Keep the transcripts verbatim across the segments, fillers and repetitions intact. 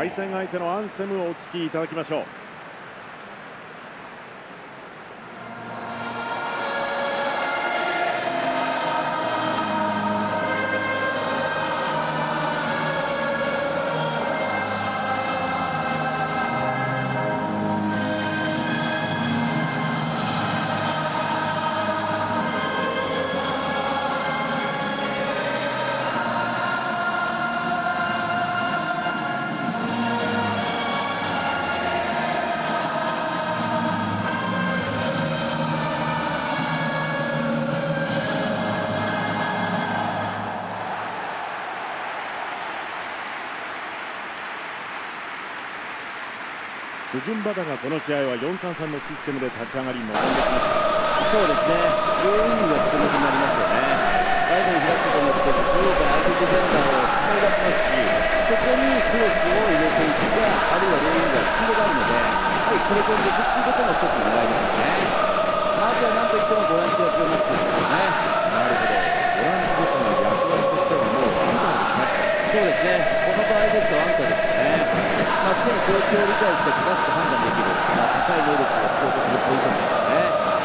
対戦相手のアンセムをお聞きいただきましょう。スジュンバダがこの試合は よんさんさん のシステムで立ち上がり臨んできました。 そうですね、両ウイングが注目になりますよね。サイドに開くことによって中央から相手ディフェンダーを引っ張り出しますし、そこにクロスを入れていくか、あるいは両ウイングがスピードがあるので、はい、切れ込んでいくということも一つの狙いですよね。まあ、あとは何といってもボランチが重要になってくるんですよね。 なるほど、ボランチですが役割としてはもうアンカーですね。 そうですね、この場合ですとアンカーですよね。まあ、常に状況を理解して正しく判断できる、まあ、高い能力を必要とするポジションですよね。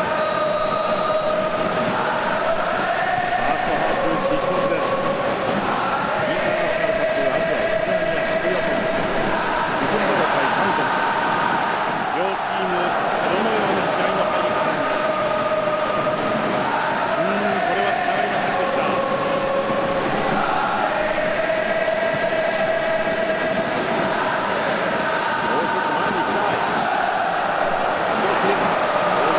ファーストハーフキックオフです。インターナショナルカップアジア・オセアニア地区予選、スジュンバダ対韓国、両チームどのような試合の入り方なんでしょうか。うーん、これはつながりませんでした。もう一つ前に行きたい。クロス、大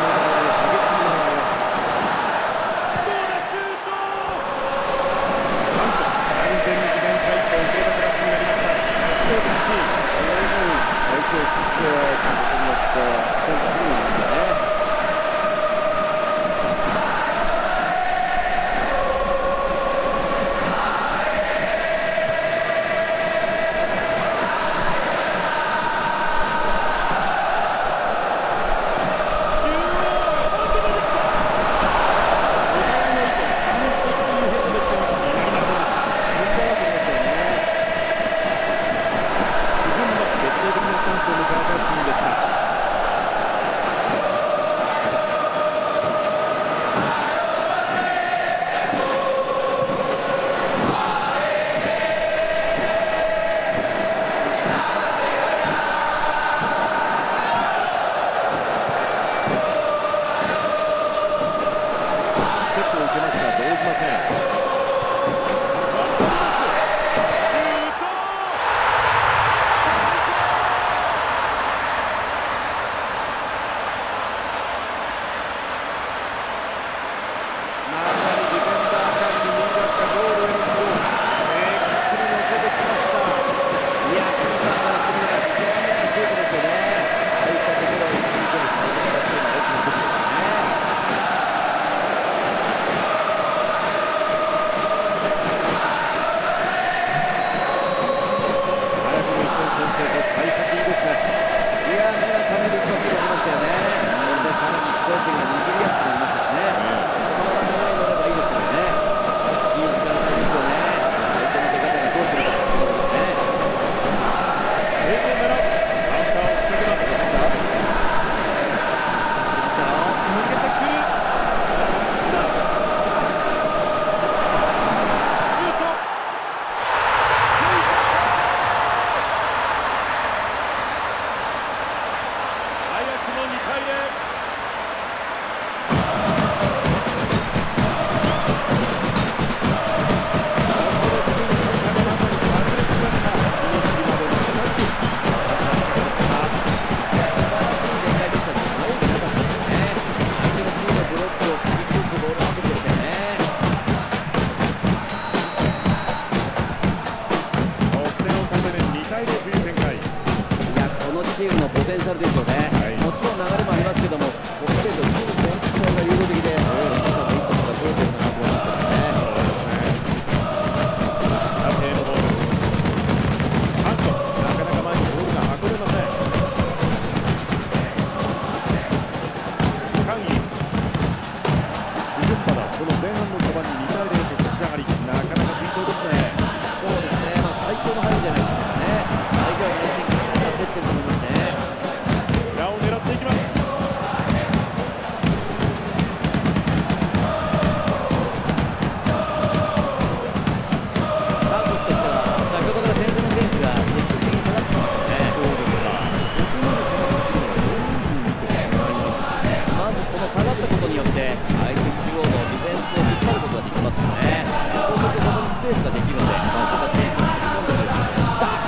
ったことによって相手中央のディフェンスを引っ張ることができますよね。そうするとそこにスペースができるので、また選手を飛び込んでくる。来た。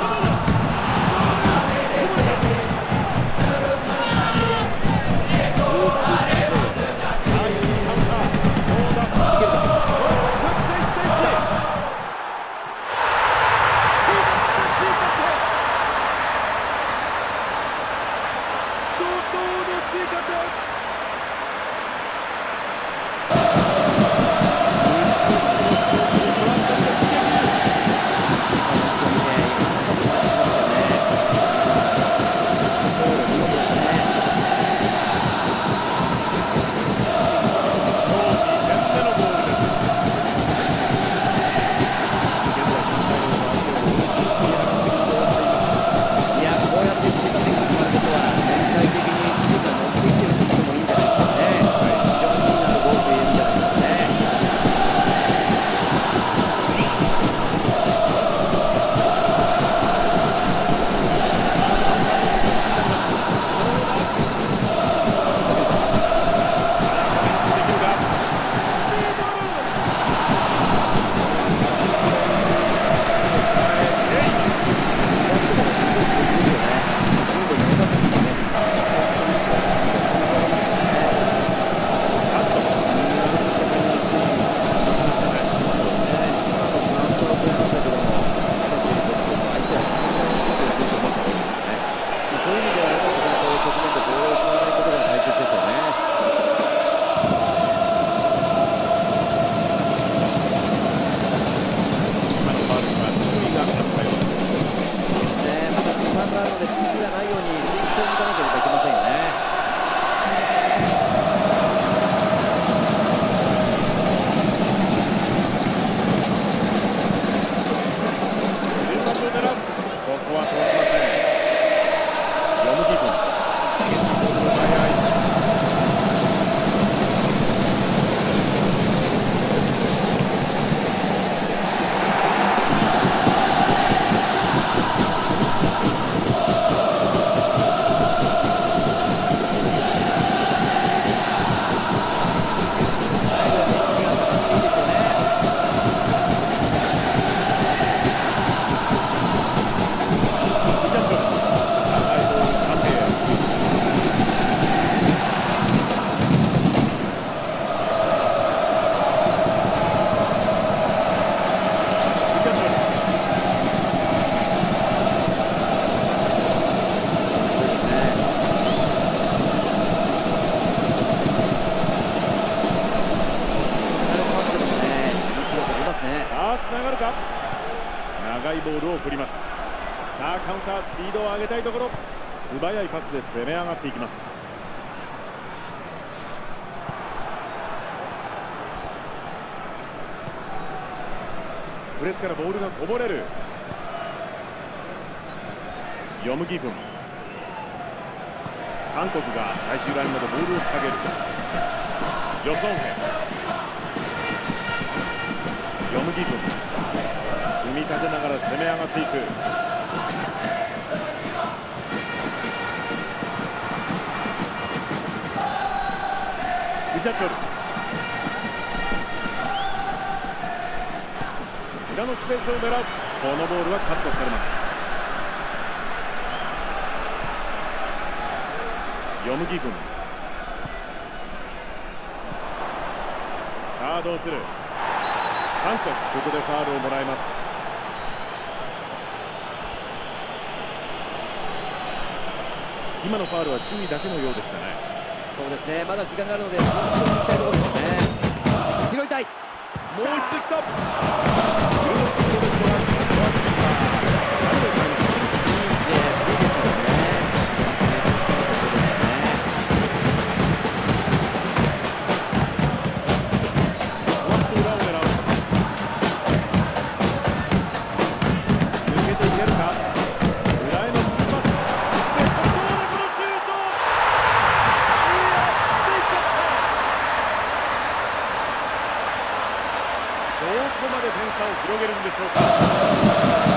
長いボールを送ります。さあカウンター、スピードを上げたいところ、素早いパスで攻め上がっていきます。プレスからボールがこぼれる。ヨムギフン、韓国が最終ラインまでボールを下げる。ヨソンヘ、ヨムギフン、組み立てながら攻め上がっていく。グジャチョル、裏のスペースを狙う。このボールはカットされます。ヨムギフン、さあどうする。韓国、ここでファウルをもらいます。今のファウルは注意だけのようでしたね。 そうですね、まだ時間があるので慎重にいきたいところですね。拾いたい。 もう一度来た。鋭いシュートですが、ここはキーパー何をされます。 いい試合いいですよね。 ふわっと裏を狙う。抜けていけるか。裏へのスルーパス。セットボール、このシュート。いや、ついちゃった。どこまで点差を広げるんでしょうか。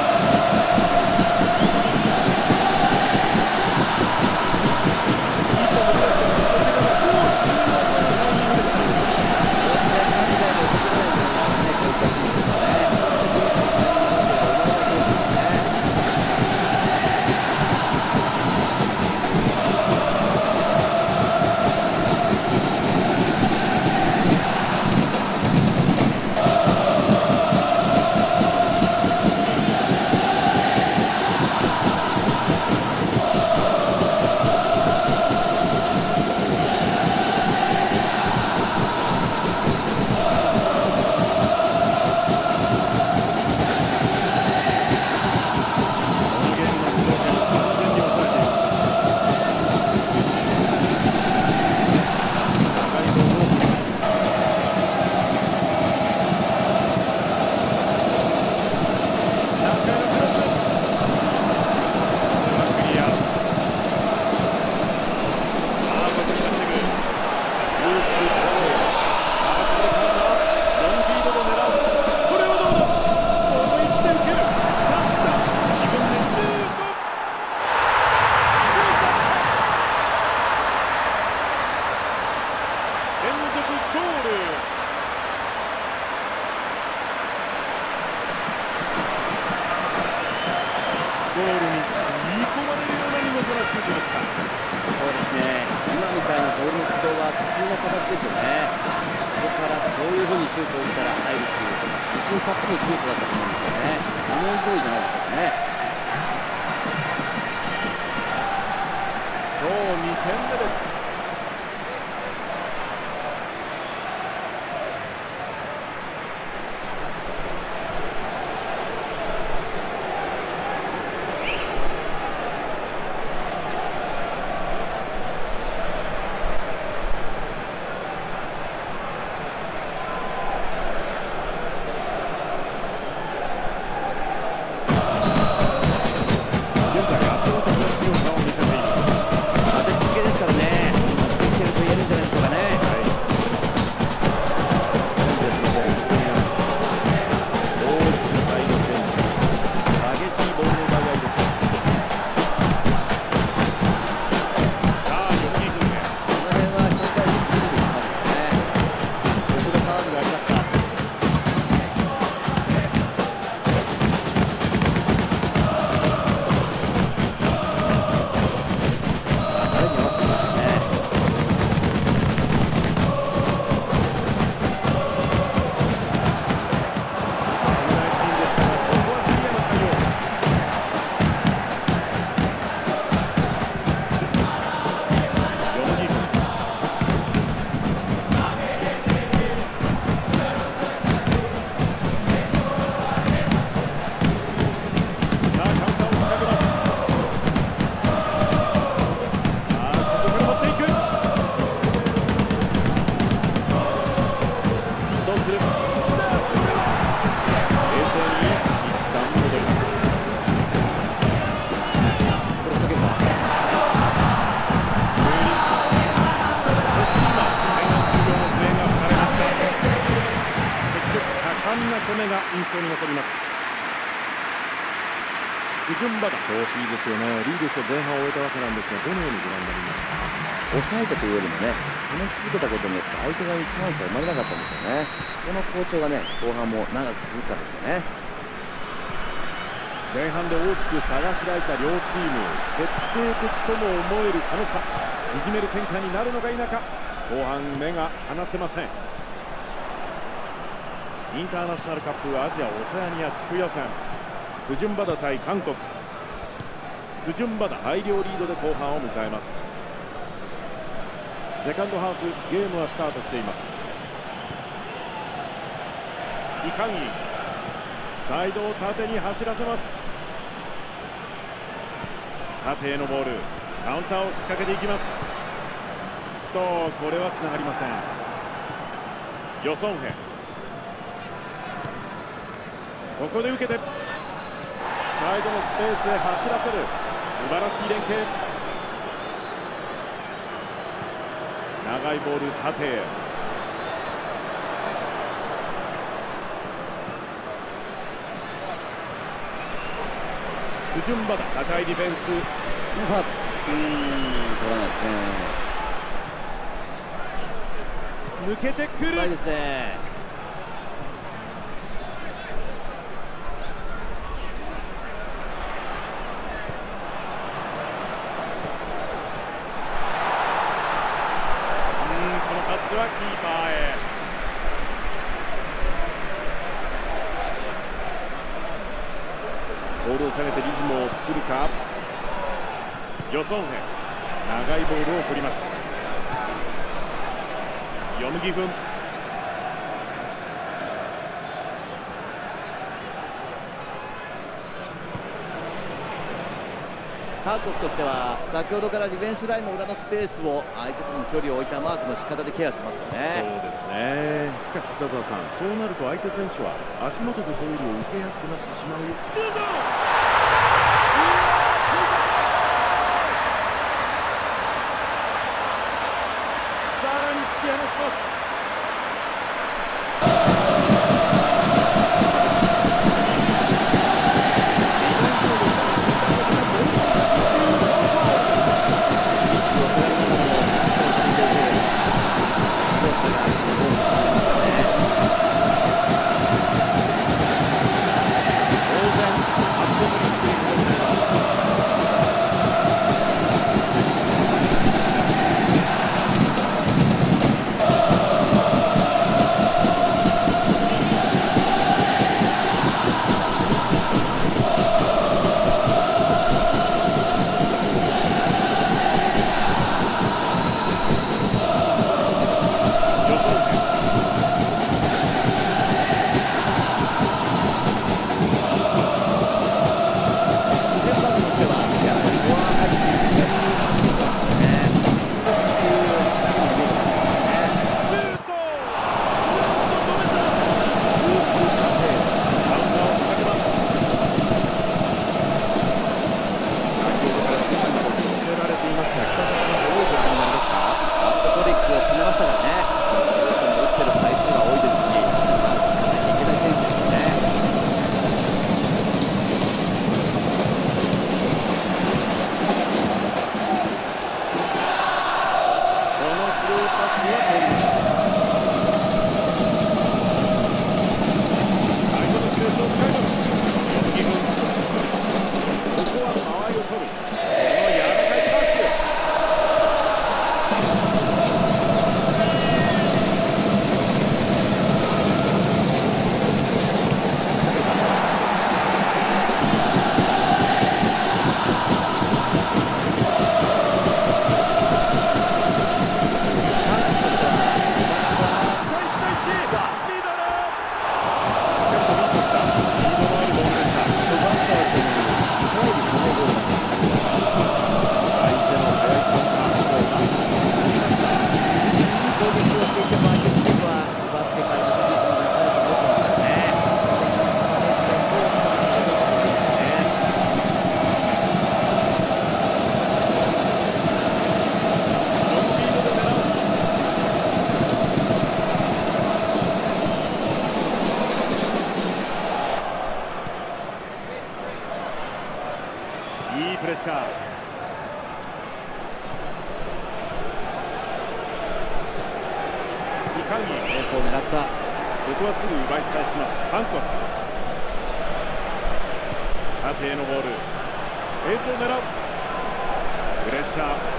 シュートを打ったら入るっていう後ろカップのシュートだったと思うんですよね。イメージ通りじゃないでしょうかね。 今日にてんめです。攻めが印象に残ります。スジュンバダ調子いいですよね。リードして前半を終えたわけなんですが、どのようにご覧になります？ 抑えたというよりもね、攻め続けたことによって相手側にチャンスが生まれなかったんですよね。この好調がね、後半も長く続くかですよね。 前半で大きく差が開いた両チーム、決定的とも思えるその差、縮める展開になるのか否か、後半目が離せません。インターナショナルカップアジア・オセアニア地区予選、スジュンバダ対韓国。スジュンバダ大量リードで後半を迎えます。セカンドハーフゲームはスタートしています。イ・カンイン、サイドを縦に走らせます。縦へのボール、カウンターを仕掛けていきますと、これはつながりません。ヨソンヘ、ここで受けてサイドのスペースへ走らせる素晴らしい連携。長いボール縦へ、スジュンバダ硬いディフェンス。うわっ、うーん、取らないですね。 抜けてくる。 ないですね。 キーパーへ。ボールを下げてリズムを作るか。ヨソンヘ、長いボールを送ります。ヨムギフン、 韓国としては先ほどからディフェンスラインの裏のスペースを相手との距離を置いたマークの仕方でケアしてますよね。 そうですね。しかし北澤さん、そうなると相手選手は足元でボールを受けやすくなってしまうよ。さらに突き放します。アップカンギ、 スペースを狙った。 ここはすぐ奪い返します。韓国、縦へのボール、スペースを狙う。プレッシャー。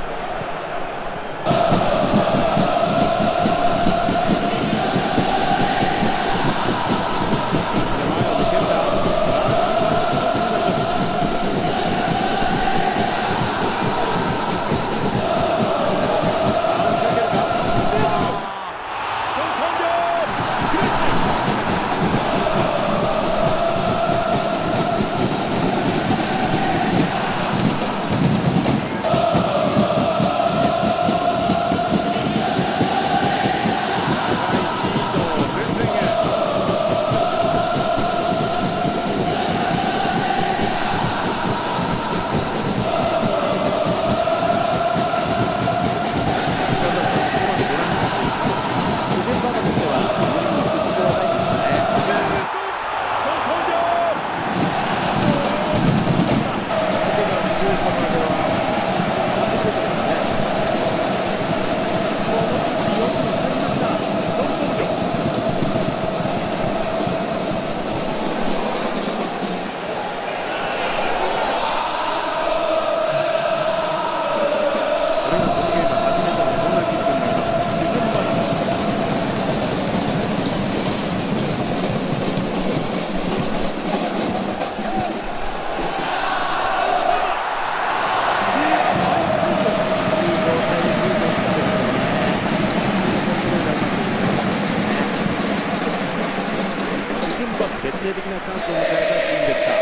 決定的なチャンスを迎えたシーンでした。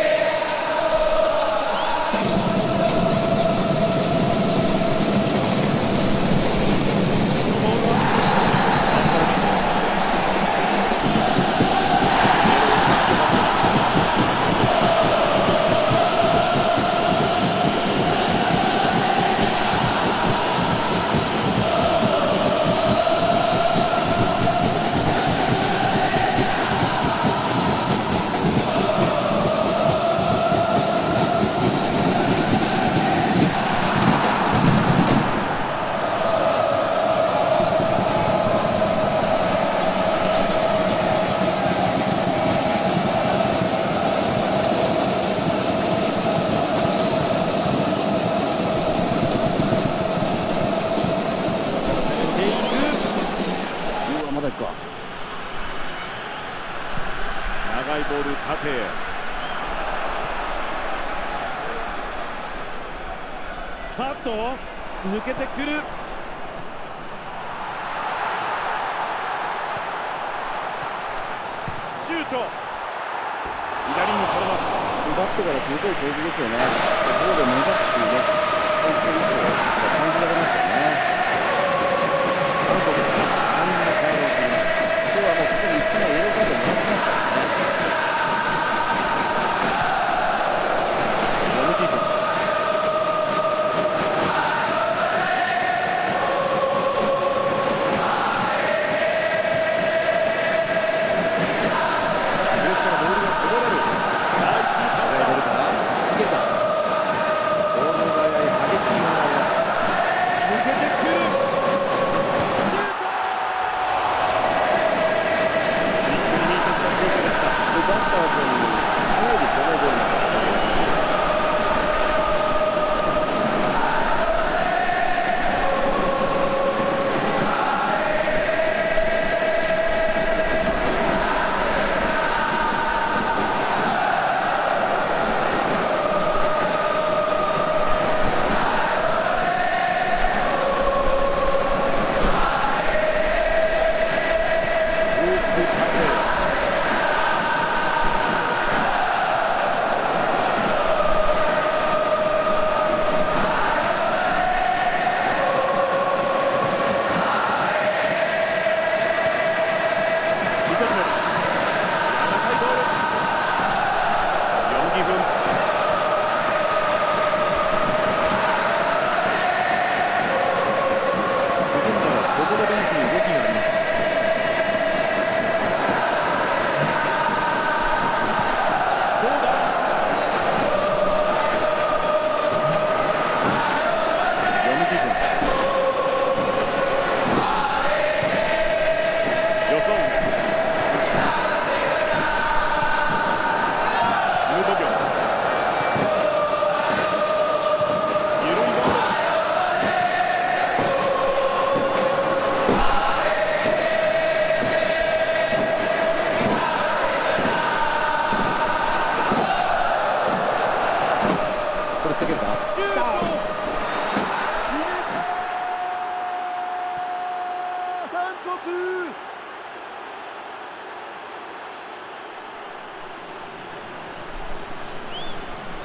長いボール、縦へ。カット抜けてくる。シュート、左にそれます。 奪ってから鋭い攻撃ですよね。ゴールを目指すっていうね、そういう意思を感じられますよね。韓国がさんにんのカードを切ります。今日はもうすでにいちまいイエローカードをもらってますからね。 シュート。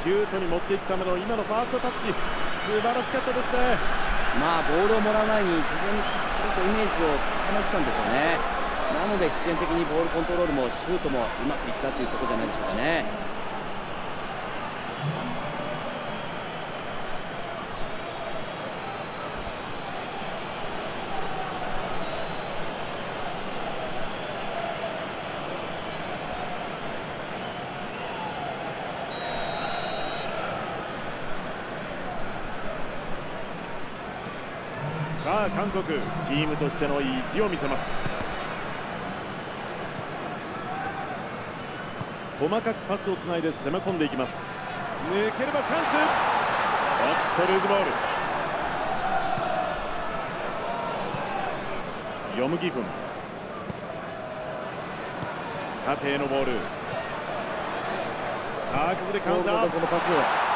シュートに持っていくための今のファーストタッチ、素晴らしかったですね。 まあボールをもらう前に事前にきっちりとイメージを固めてたんでしょうね。なので必然的にボールコントロールもシュートもうまくいったというところじゃないでしょうかね。 さあ韓国、チームとしての意地を見せます。細かくパスをつないで攻め込んでいきます。抜ければチャンス。おっとルーズボール。ヨムギフン、縦へのボール。さあここでカウンター。 このパス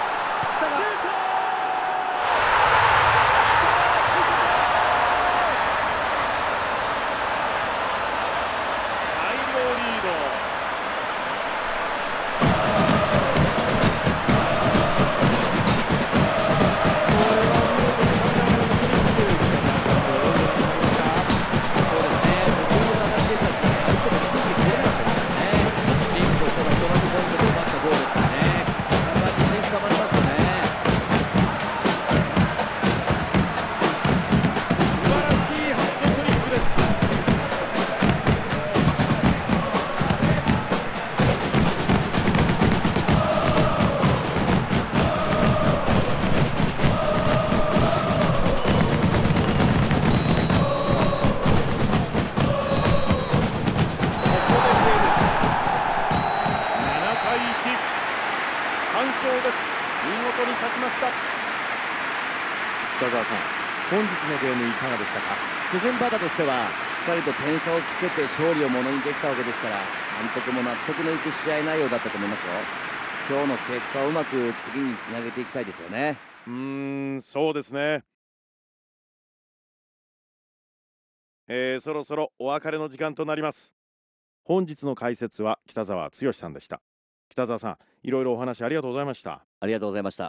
北澤さん、本日のゲームいかがでしたか？ 初戦バタとしてはしっかりと点差をつけて勝利をものにできたわけですから、監督も納得のいく試合内容だったと思いますよ。今日の結果をうまく次につなげていきたいですよね。 うーん、そうですね。えー、そろそろお別れの時間となります。本日の解説は北澤剛さんでした。北澤さん、いろいろお話ありがとうございました。 ありがとうございました。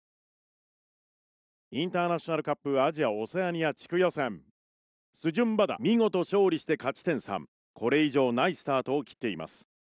インターナショナルカップアジア・オセアニア地区予選、スジュンバダ見事勝利して勝ち点さん、これ以上ないスタートを切っています。